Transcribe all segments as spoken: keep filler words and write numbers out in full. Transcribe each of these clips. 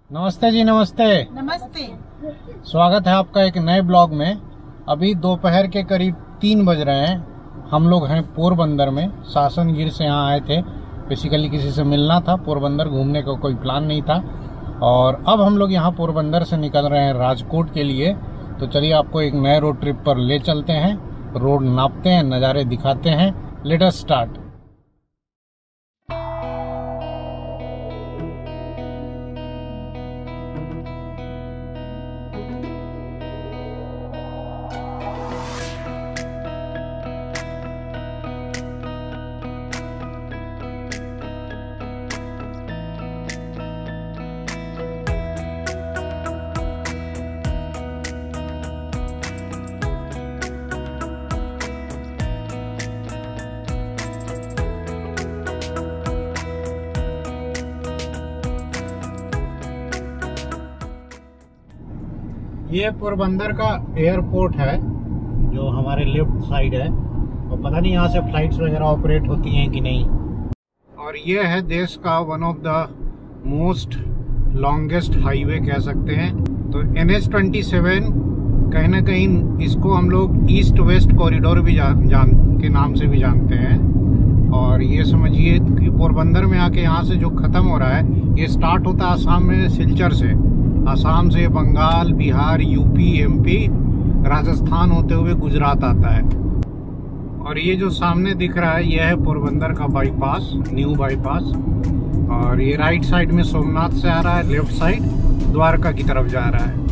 नमस्ते जी, नमस्ते नमस्ते। स्वागत है आपका एक नए ब्लॉग में। अभी दोपहर के करीब तीन बज रहे हैं। हम लोग हैं पोरबंदर में। सासनगिर से यहाँ आए थे, बेसिकली किसी से मिलना था। पोरबंदर घूमने का को कोई प्लान नहीं था और अब हम लोग यहाँ पोरबंदर से निकल रहे हैं राजकोट के लिए। तो चलिए आपको एक नए रोड ट्रिप पर ले चलते हैं, रोड नापते हैं, नज़ारे दिखाते हैं। Let us start. ये पोरबंदर का एयरपोर्ट है जो हमारे लेफ्ट साइड है, और पता नहीं यहाँ से फ्लाइट्स वगैरह ऑपरेट होती हैं कि नहीं। और ये है देश का one of the most longest highway कह सकते हैं। तो एन एच ट्वेंटी सेवन कहीं ना कहीं इसको हम लोग ईस्ट वेस्ट कॉरिडोर भी जान, जान के नाम से भी जानते हैं। और ये समझिए कि पोरबंदर में आके यहाँ से जो ख़त्म हो रहा है, ये स्टार्ट होता है आसाम में सिलचर से। आसाम से बंगाल, बिहार, यूपी, एमपी, राजस्थान होते हुए गुजरात आता है। और ये जो सामने दिख रहा है, यह है पोरबंदर का बाईपास, न्यू बाईपास। और ये राइट साइड में सोमनाथ से आ रहा है, लेफ्ट साइड द्वारका की तरफ जा रहा है।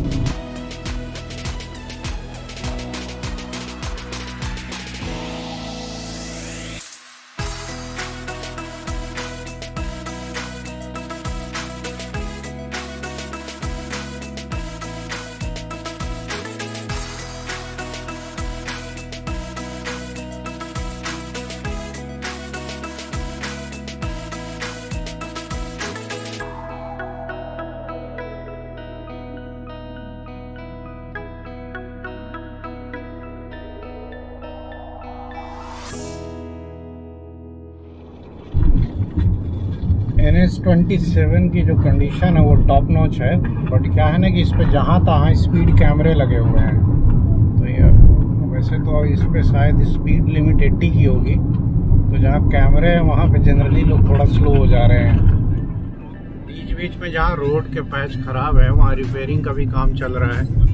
एन एच ट्वेंटी सेवन की जो कंडीशन है वो टॉप नॉच है, बट क्या है ना कि इस पे जहाँ तहाँ स्पीड कैमरे लगे हुए हैं। तो ये वैसे तो इस पे शायद स्पीड लिमिट अस्सी की होगी, तो जहाँ कैमरे हैं वहाँ पे जनरली लोग थोड़ा स्लो हो जा रहे हैं। बीच बीच में जहाँ रोड के पैच खराब है वहाँ रिपेयरिंग का भी काम चल रहा है।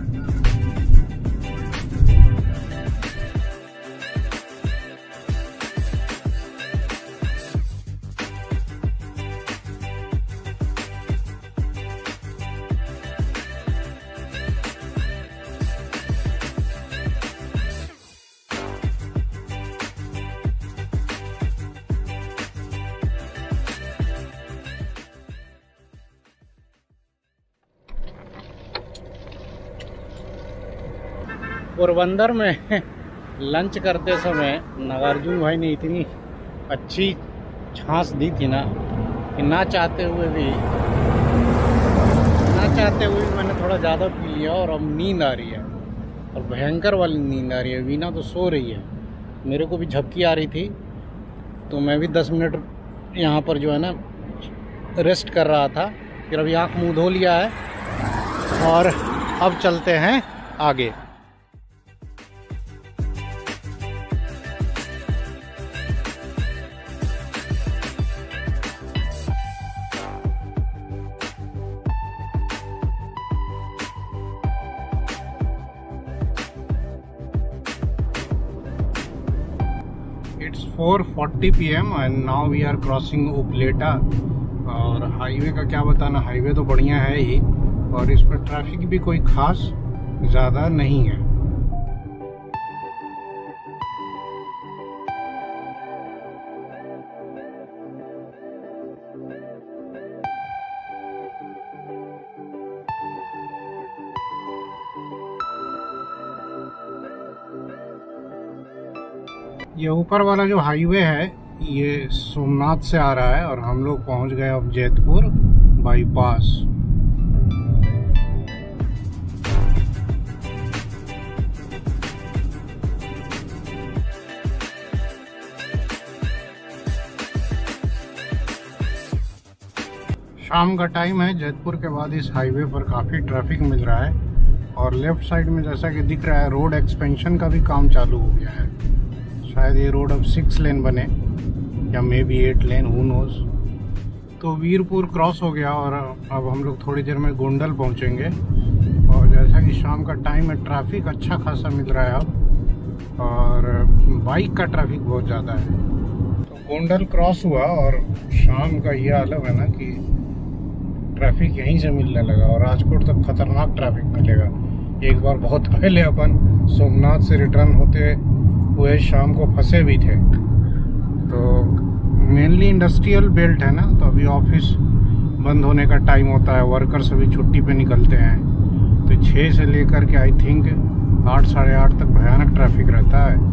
पोरबंदर में लंच करते समय नागार्जुन भाई ने इतनी अच्छी छाछ दी थी ना कि ना चाहते हुए भी ना चाहते हुए भी मैंने थोड़ा ज़्यादा पी लिया और अब नींद आ रही है, और भयंकर वाली नींद आ रही है। वीना तो सो रही है, मेरे को भी झपकी आ रही थी, तो मैं भी दस मिनट यहाँ पर जो है ना रेस्ट कर रहा था। फिर अभी आँख मुँह धो लिया है और अब चलते हैं आगे। It's four forty p m and now we are crossing Upleta. और हाईवे का क्या बताना, हाईवे तो बढ़िया है ही, और इस पर ट्रैफिक भी कोई खास ज़्यादा नहीं है। ये ऊपर वाला जो हाईवे है ये सोमनाथ से आ रहा है, और हम लोग पहुंच गए अब जैतपुर बाईपास। शाम का टाइम है। जयपुर के बाद इस हाईवे पर काफ़ी ट्रैफिक मिल रहा है और लेफ्ट साइड में जैसा कि दिख रहा है रोड एक्सपेंशन का भी काम चालू हो गया है। शायद ये रोड अब सिक्स लेन बने या may be eight lane, who knows. तो वीरपुर क्रॉस हो गया और अब हम लोग थोड़ी देर में गोंडल पहुंचेंगे। और जैसा कि शाम का टाइम है, ट्रैफिक अच्छा खासा मिल रहा है अब, और बाइक का ट्रैफिक बहुत ज़्यादा है। तो गोंडल क्रॉस हुआ और शाम का ये हालत है ना कि ट्रैफिक यहीं से मिलने लगा और राजकोट तक खतरनाक ट्रैफिक मिलेगा। एक बार बहुत पहले अपन सोमनाथ से रिटर्न होते हुए शाम को फंसे भी थे। तो मेनली इंडस्ट्रियल बेल्ट है ना, तो अभी ऑफिस बंद होने का टाइम होता है, वर्कर्स अभी छुट्टी पे निकलते हैं। तो छः से लेकर के आई थिंक आठ साढ़े आठ तक भयानक ट्रैफिक रहता है।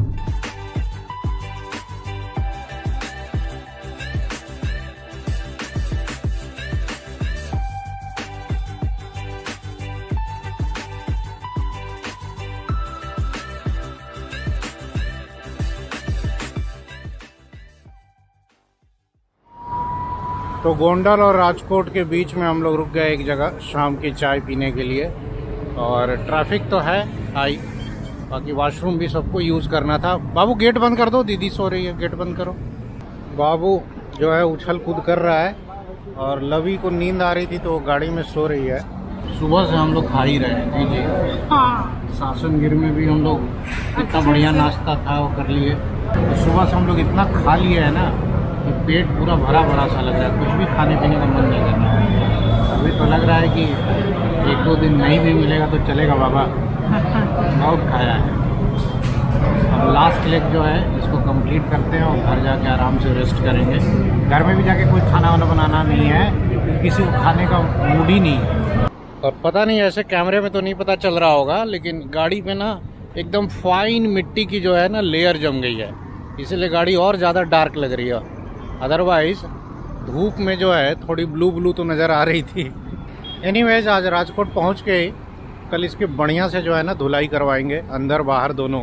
तो गोंडल और राजकोट के बीच में हम लोग रुक गए एक जगह शाम की चाय पीने के लिए। और ट्रैफिक तो है हाई, बाकी वॉशरूम भी सबको यूज़ करना था। बाबू गेट बंद कर दो, दीदी सो रही है, गेट बंद करो। बाबू जो है उछल कूद कर रहा है और लवी को नींद आ रही थी तो वो गाड़ी में सो रही है। सुबह से हम लोग खा ही रहे हैं जी। हाँ, सासनगिर में भी हम लोग इतना बढ़िया नाश्ता था वो कर लिए। तो सुबह से हम लोग इतना खा लिए है ना, पेट पूरा भरा भरा सा लग रहा है, कुछ भी खाने पीने का मन नहीं कर रहा। अभी तो लग रहा है कि एक दो दिन नहीं भी मिलेगा तो चलेगा बाबा, बहुत खाया है। अब लास्ट लेग जो है इसको कंप्लीट करते हैं और घर जाके आराम से रेस्ट करेंगे। घर में भी जाके कोई खाना वाना बनाना नहीं है, किसी को खाने का मूड ही नहीं है। और पता नहीं ऐसे कैमरे में तो नहीं पता चल रहा होगा, लेकिन गाड़ी पे ना एकदम फाइन मिट्टी की जो है ना लेयर जम गई है, इसीलिए गाड़ी और ज़्यादा डार्क लग रही है। अदरवाइज धूप में जो है थोड़ी ब्लू ब्लू तो नज़र आ रही थी। एनीवेज आज राजकोट पहुंच के कल इसके बढ़िया से जो है ना धुलाई करवाएंगे, अंदर बाहर दोनों।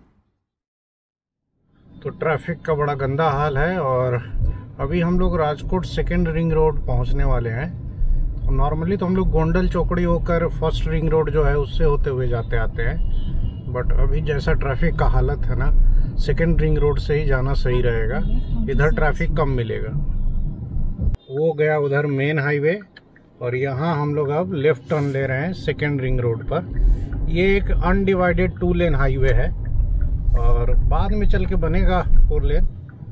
तो ट्रैफिक का बड़ा गंदा हाल है और अभी हम लोग राजकोट सेकेंड रिंग रोड पहुंचने वाले हैं। तो नॉर्मली तो हम लोग गोंडल चौकड़ी होकर फर्स्ट रिंग रोड जो है उससे होते हुए जाते आते हैं, बट अभी जैसा ट्रैफिक का हालत है ना, सेकेंड रिंग रोड से ही जाना सही रहेगा, इधर ट्रैफिक कम मिलेगा। वो गया उधर मेन हाईवे और यहाँ हम लोग अब लेफ्ट टर्न ले रहे हैं सेकेंड रिंग रोड पर। ये एक अनडिवाइडेड टू लेन हाईवे है और बाद में चल के बनेगा फोर लेन,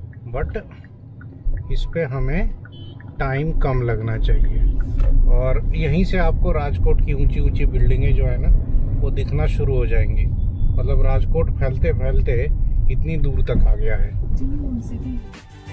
बट इस पे हमें टाइम कम लगना चाहिए। और यहीं से आपको राजकोट की ऊंची ऊंची बिल्डिंगें जो है ना वो दिखना शुरू हो जाएंगी। मतलब राजकोट फैलते फैलते इतनी दूर तक आ गया है।